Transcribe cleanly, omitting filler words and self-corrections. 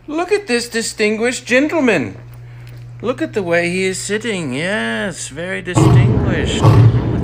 Look at this distinguished gentleman. Look at the way he is sitting. Yes, very distinguished.